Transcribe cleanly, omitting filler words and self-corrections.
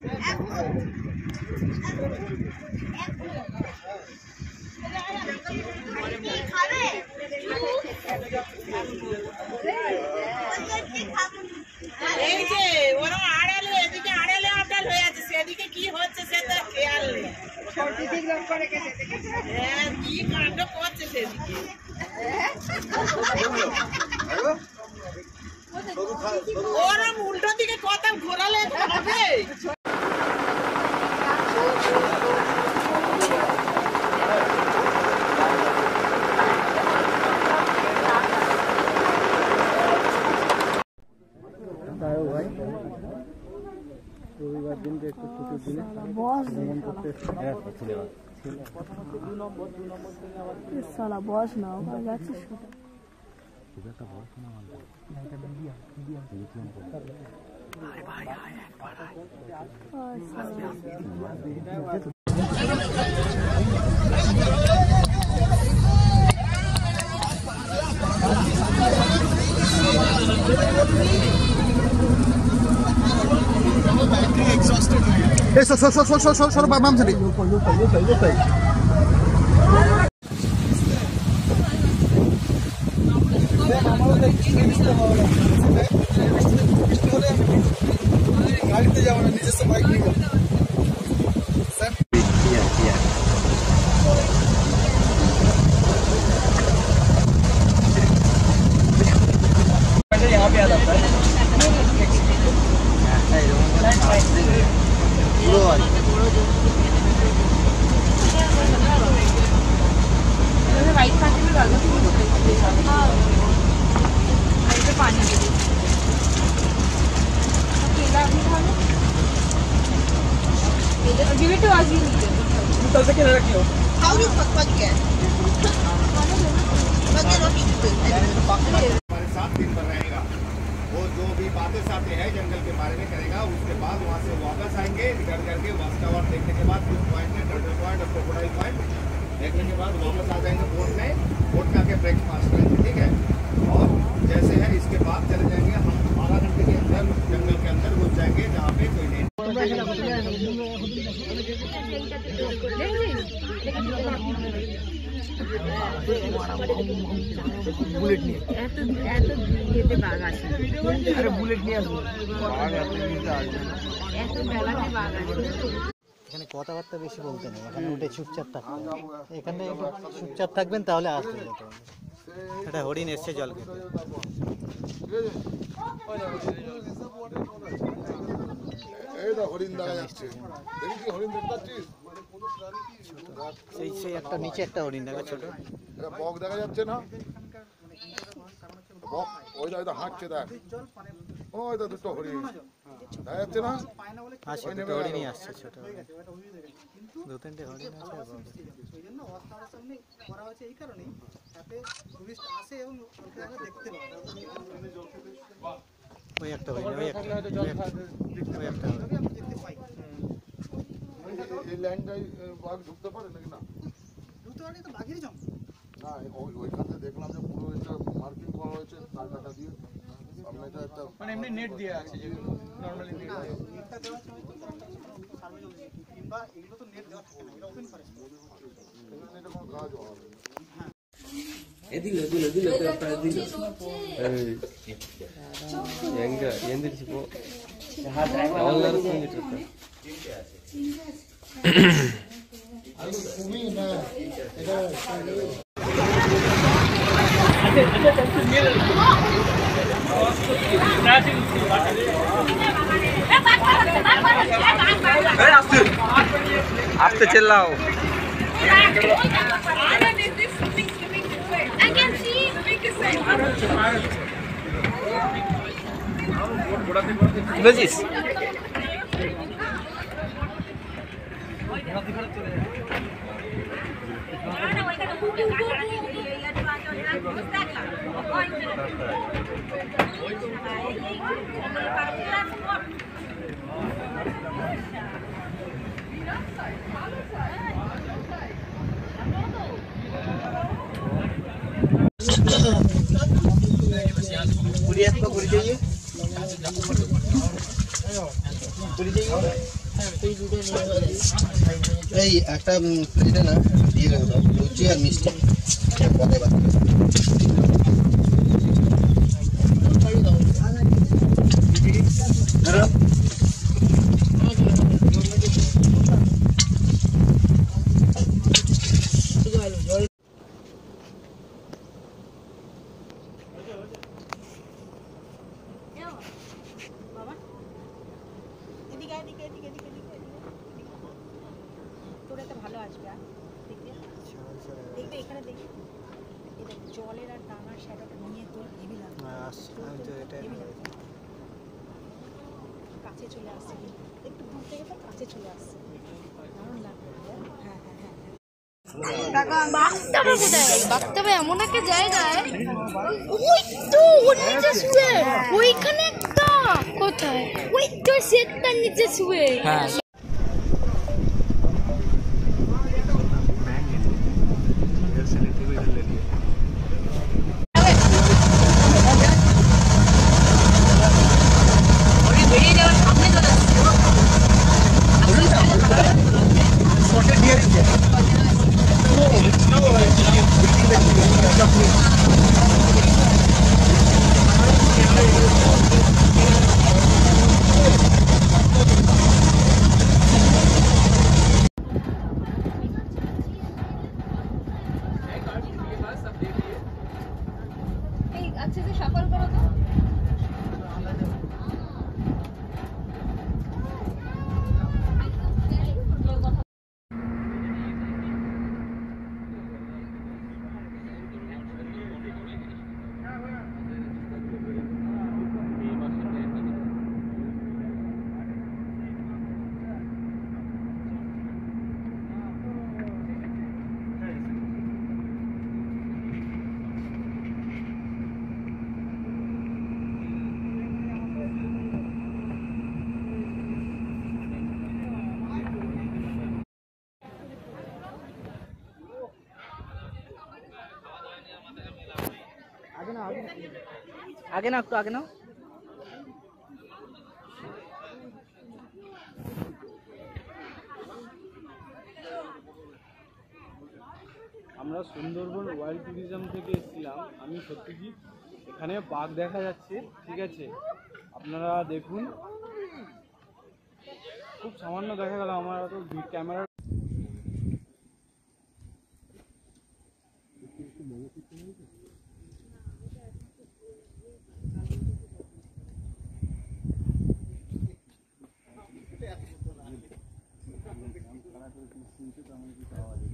এই যে ওরা আড়ালে এদিকে আড়ালে আড়াল হয়ে আছে, সেদিকে কি হচ্ছে সে তো খেয়াল নেই। কি কাণ্ড করছে সেদিকে। ওরা উল্টো দিকে কথা ঘোরালে হবে। রবিবার দিনকে একটু ছুটির দিনে ভ্রমণ করতে সালা বস না ওখানে যাচ্ছিস খুব একটা বয়স না সর বাম সাইডে গাড়িতে যাবো না, নিজস্ব বাইক নিয়ে যাবো। यहाँ पे आ जाता है पानी give it to us. से क्या रखियो हमारे 7 दिन पर रहेगा। वो जो भी बातें साथे है जंगल के बारे में करेगा, उसके बाद वहाँ से वापस आएंगे इधर करके वास्तावर देखने के बाद व्यू पॉइंट है, टर्टल पॉइंट और क्रोकोडाइल पॉइंट देखने के बाद वापस आ जाएंगे बोट में, बोट का के ब्रेकफास्ट करेंगे, ठीक है। और जैसे है इसके बाद चले जाएंगे हम 12 घंटे के अंदर जंगल के अंदर घुस जाएंगे जहाँ पे कोई नहीं। বুলেট নিয়ে এত ইয়েতে বাঘ আছে। আরে বুলেট নিয়ে আসবো, বাঘ এত নিতে আসবে না, এত বেলাতে বাঘ আছে। এখানে কথাবার্তা বেশি বলতে নেই, এখানে উঠে চুপচাপ থাকতে হবে। এখানে চুপচাপ থাকবেন তাহলে আসবে। এটা হরিণ এসছে জল খেতে। হরিণ দেখা যাচ্ছে, দেখি হরিণ দেখতে পাচ্ছিস? সেই একটা নিচে একটা হরিণ দেখা ছোট, বক দেখা যাচ্ছে না? বক ওই দা হাঁটছে, দেখ ওই দা দুটো হরিণ দেখা যাচ্ছে না? আসছে দুটো হরিণই আসছে, ছোট দু তিনটে হরিণ আছে। ওই একটা হরিণ, ওই একটা এই লাইনটাই বাঘ ঢুকতে পারে নাকি? না ঢুকতে পারে তো, বাঘেরই জঙ্গল না। ওইখানে দেখলাম যে পুরো এটা মার্কিং করা হয়েছে তার কাটা দিয়ে, সামনে এটা একটা মানে এমনি নেট দেয়া আছে, যেগুলো নরমালি নেটটা দেওয়া আছে কিংবা এগুলো তো নেট দেওয়া থাকে না, এটা ওপেন ফরেস্ট, এখানে এটা কোনো কাজ হবে না। দিলে তো আপনারা দিলে ಹೆಂಗ ಎಂದಿರಿಸಿಪೋ ಎಲ್ಲರೂ ಸಂಗಿಟ್ಟಿರ್ತಾರೆ. আস্তে চিল্লাও। বুঝিস पूरी चाहिए, पूरी चाहिए। এই একটা প্লেটে না দিয়ে গেল লুচি আর মিষ্টি পদে বাদ এদিকে এদিকে এদিকে এদিকে এদিকে তোর একটা ভালো আসবে দেখবি দেখবি এখানে দেখবি এটা জলের আর ডাঙার শ্যাডোটা নিয়ে তোর হেভি লাগবে কাছে চলে আসছে একটু দূর থেকে তো কাছে চলে আসছে দারুণ লাগবে হ্যাঁ হ্যাঁ হ্যাঁ বাস্তবে কোথায় বাস্তবে এমন একটা জায়গায় ওই তো ওর নিচে শুয়ে ওইখানে একটা কোথায় ওই তো সেটটার নিচে শুয়ে আচ্ছা যে সফল করো তো आगे ना, आगे ना। আমরা সুন্দরবন ওয়াইল্ড ট্যুরিজম থেকে এসেছিলাম। আমি সত্যজিৎ। এখানে বাঘ দেখা যাচ্ছে, ঠিক আছে, আপনারা দেখুন। খুব সামান্য দেখা গেল, আমার তো ক্যামেরা শুনতে তো আমার কিছু আওয়াজ